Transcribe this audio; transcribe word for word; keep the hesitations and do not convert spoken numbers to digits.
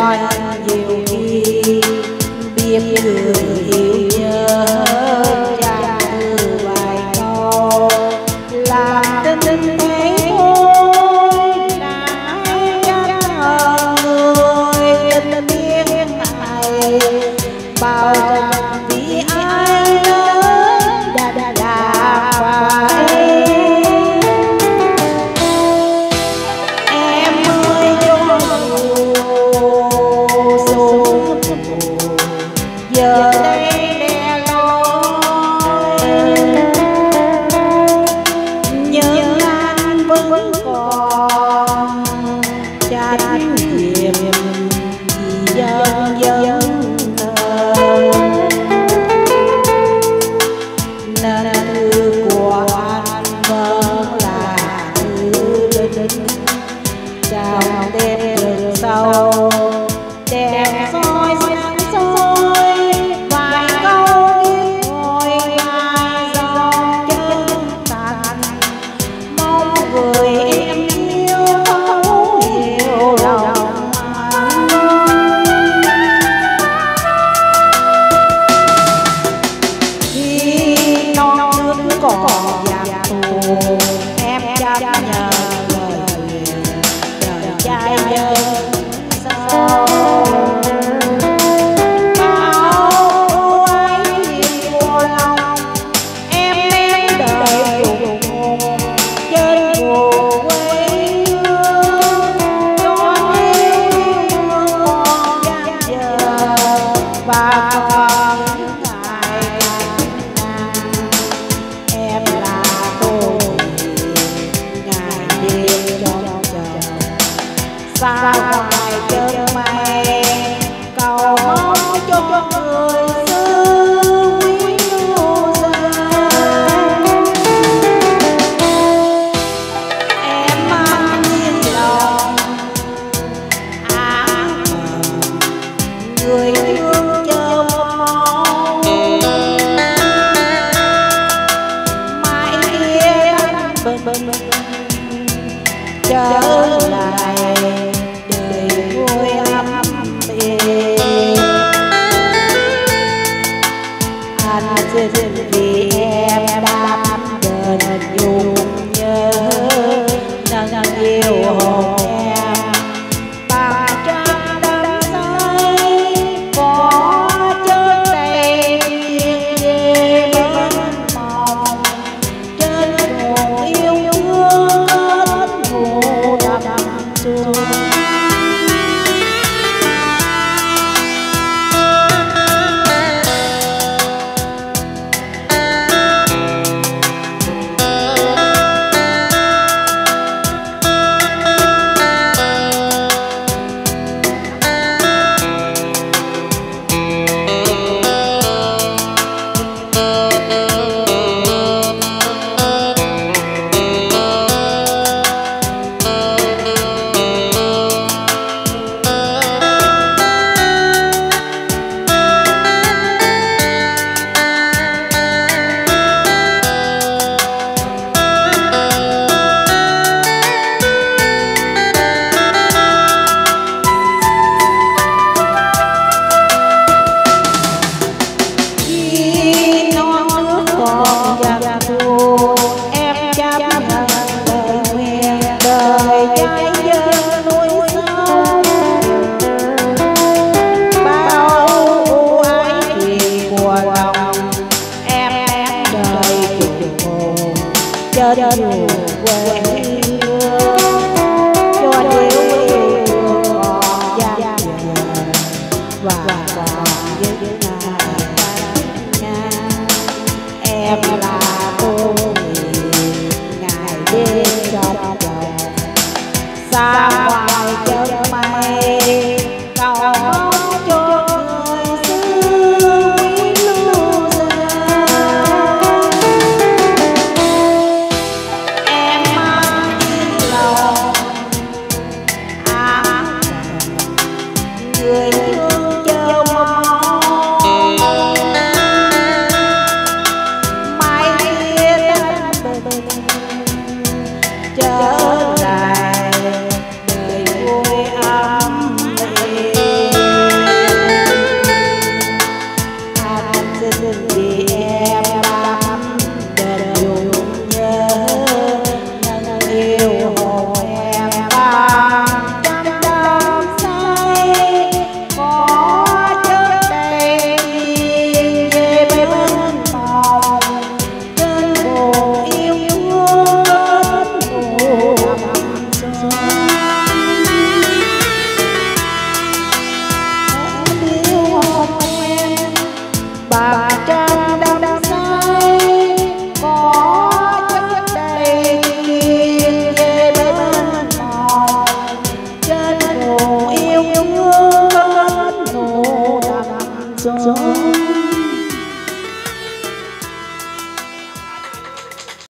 nên nhiều khi biết người yêu nhớ chẳng từ vài câu làm tin thấy thôi là ai chẳng ngờ người tình tiếng này bao rằng vì ai đã đã đã phải em ơi cho dù giờ đây đè loi nhưng anh vẫn còn trách nhiệm vì dân dân nên thư của anh vẫn là thư linh trong đêm đường sâu đèn soi sáng soi vài câu biết ngồi mai dòng chân thành mong người em yêu thấu hiểu lòng anh khi non nước còn giặc thù em chấp nhờ lời nguyện đời trai nhân sâu bao ấy của lòng em em đời cùng hồn trên cuộc quê hương cho yêu còn dang dở và còn những ngày năm em là tôi ngày đêm trong chờ xa ngoài chân mây cầu mong cho người xưa quý lưu danh em mang nhiên lòng áng người thương chờ mong mãi kia anh bần bần trở lại đời vui ấm êm anh xin vì em đắm đền dùng nhớ nâng yêu hồn em bằng trăm đắm say có chân tay về bên mong trên nguồn yêu thương kết thù đắm xuân em chấp nhận lời nguyện đời trai dân núi sâu bao ưu ái thì của lòng em em đời cùng hồn trên đường quê hương cho điều yêu thương còn dang dở và còn những ngày em là tôi ngày đêm trong lòng xa ngoài chân mây cầu mong cho người xưa quý lưu danh em mang tiếng lòng áng người